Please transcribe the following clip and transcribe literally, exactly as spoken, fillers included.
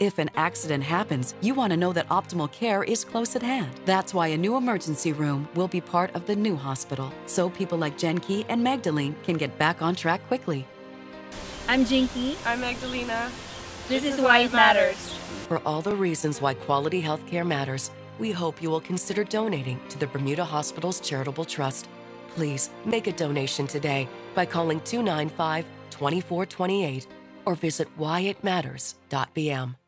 If an accident happens, you want to know that optimal care is close at hand. That's why a new emergency room will be part of the new hospital, so people like Jen Key and Magdalene can get back on track quickly. I'm Jinky. I'm Magdalena. This, this is why it matters. For all the reasons why quality health care matters, we hope you will consider donating to the Bermuda Hospitals Charitable Trust. Please make a donation today by calling two nine five, two four two eight or visit why it matters dot b m.